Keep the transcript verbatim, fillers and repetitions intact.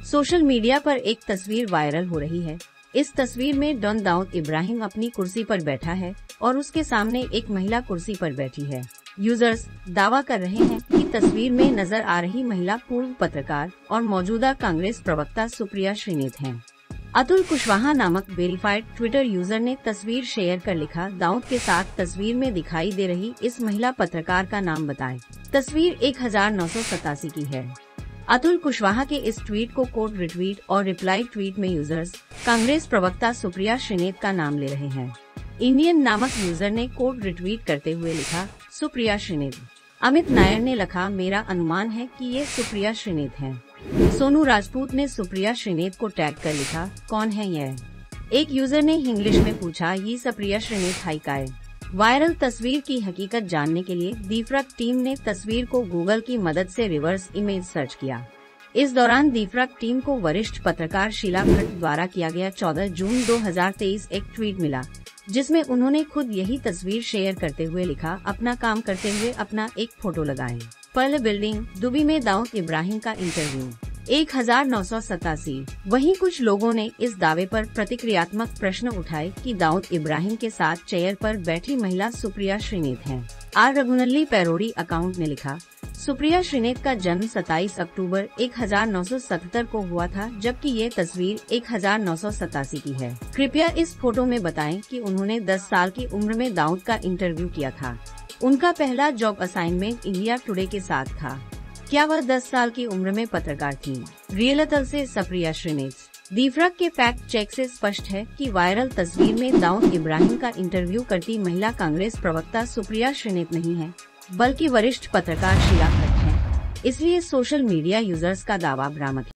Social media पर एक तस्वीर वायरल हो रही है। इस तस्वीर में डॉन दाऊद इब्राहिम अपनी कुर्सी पर बैठा है और उसके सामने एक महिला कुर्सी पर बैठी है। यूजर्स दावा कर रहे हैं कि तस्वीर में नजर आ रही महिला पूर्व पत्रकार और मौजूदा कांग्रेस प्रवक्ता सुप्रिया श्रीनेत हैं। अतुल कुशवाहा नामक वेरीफाइड ट्विटर यूजर ने तस्वीर शेयर कर लिखा, दाऊद के साथ तस्वीर में दिखाई दे रही इस महिला पत्रकार का नाम बताएं। तस्वीर एक हजार नौ सौ सतासी की है। अतुल कुशवाहा के इस ट्वीट को कोड रिट्वीट और रिप्लाई ट्वीट में यूजर्स कांग्रेस प्रवक्ता सुप्रिया श्रीनेत का नाम ले रहे हैं। इंडियन नामक यूजर ने कोड रिट्वीट करते हुए लिखा, सुप्रिया श्रीनेत। अमित नायर ने लिखा, मेरा अनुमान है कि ये सुप्रिया श्रीनेत हैं। सोनू राजपूत ने सुप्रिया श्रीनेत को टैग कर लिखा, कौन है यह? एक यूजर ने इंग्लिश में पूछा, ये सुप्रिया श्रीनेत हाई का है। वायरल तस्वीर की हकीकत जानने के लिए दीफ्रक टीम ने तस्वीर को गूगल की मदद से रिवर्स इमेज सर्च किया। इस दौरान दीफ्रक टीम को वरिष्ठ पत्रकार शीला भट्ट द्वारा किया गया चौदह जून दो हजार तेईस एक ट्वीट मिला, जिसमें उन्होंने खुद यही तस्वीर शेयर करते हुए लिखा, अपना काम करते हुए अपना एक फोटो लगाएं। पर्ल बिल्डिंग, दुबई में दाऊद इब्राहिम का इंटरव्यू एक हजार नौ सौ सतासी। वहीं कुछ लोगों ने इस दावे पर प्रतिक्रियात्मक प्रश्न उठाए कि दाऊद इब्राहिम के साथ चेयर पर बैठी महिला सुप्रिया श्रीनेत हैं। आर रघुनल्ली पैरोडी अकाउंट ने लिखा, सुप्रिया श्रीनेत का जन्म सत्ताईस अक्टूबर एक हजार नौ सौ सतहत्तर को हुआ था, जबकि ये तस्वीर एक हजार नौ सौ सतासी की है। कृपया इस फोटो में बताएं कि उन्होंने दस साल की उम्र में दाऊद का इंटरव्यू किया था। उनका पहला जॉब असाइनमेंट इंडिया टुडे के साथ था। क्या वह दस साल की उम्र में पत्रकार थी? रियलतल से सुप्रिया श्रीनेत। दीफ्रक के फैक्ट चेक से स्पष्ट है कि वायरल तस्वीर में दाऊद इब्राहिम का इंटरव्यू करती महिला कांग्रेस प्रवक्ता सुप्रिया श्रीनेत नहीं है, बल्कि वरिष्ठ पत्रकार शीला भट्ट है। इसलिए सोशल मीडिया यूजर्स का दावा भ्रामक है।